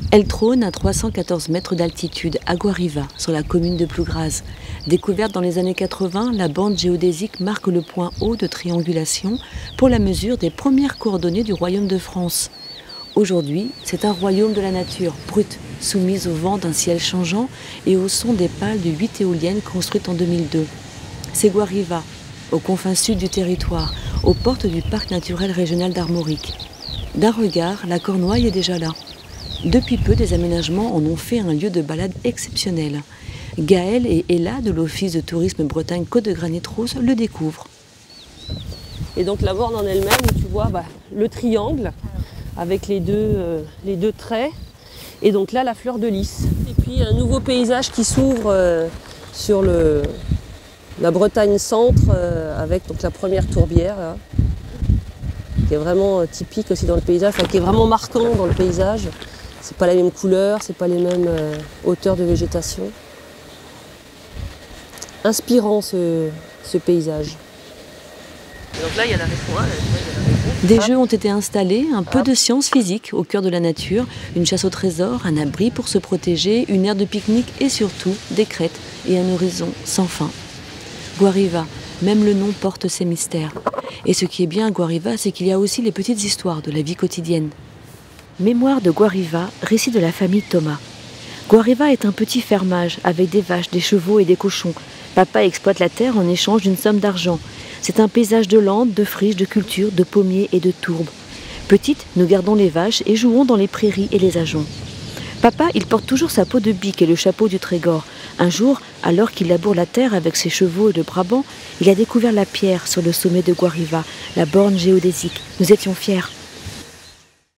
Elle trône à 314 mètres d'altitude à Guariva, sur la commune de Plougraz. Découverte dans les années 80, la bande géodésique marque le point haut de triangulation pour la mesure des premières coordonnées du royaume de France. Aujourd'hui, c'est un royaume de la nature, brute, soumise au vent d'un ciel changeant et au son des pales de 8 éoliennes construites en 2002. C'est Guariva, aux confins sud du territoire, aux portes du parc naturel régional d'Armorique. D'un regard, la Cornouaille est déjà là. Depuis peu, des aménagements en ont fait un lieu de balade exceptionnel. Gaël et Ella de l'Office de tourisme Bretagne Côte de Granit Rose le découvrent. Et donc la borne en elle-même, où tu vois le triangle avec les deux traits. Et donc là, la fleur de lys. Et puis un nouveau paysage qui s'ouvre sur la Bretagne centre avec donc, la première tourbière, là, qui est vraiment typique aussi dans le paysage, enfin, qui est vraiment marquant dans le paysage. C'est pas la même couleur, c'est pas les mêmes hauteurs de végétation. Inspirant ce paysage. Et donc là, il y a la réponse. Des jeux ont été installés, un peu de science physique au cœur de la nature, une chasse au trésor, un abri pour se protéger, une aire de pique-nique et surtout des crêtes et un horizon sans fin. Guariva, même le nom porte ses mystères. Et ce qui est bien à Guariva, c'est qu'il y a aussi les petites histoires de la vie quotidienne. Mémoire de Guariva, récit de la famille Thomas. Guariva est un petit fermage avec des vaches, des chevaux et des cochons. Papa exploite la terre en échange d'une somme d'argent. C'est un paysage de landes, de friches, de cultures, de pommiers et de tourbes. Petite, nous gardons les vaches et jouons dans les prairies et les ajoncs. Papa, il porte toujours sa peau de bique et le chapeau du Trégor. Un jour, alors qu'il laboure la terre avec ses chevaux de Brabant, il a découvert la pierre sur le sommet de Guariva, la borne géodésique. Nous étions fiers.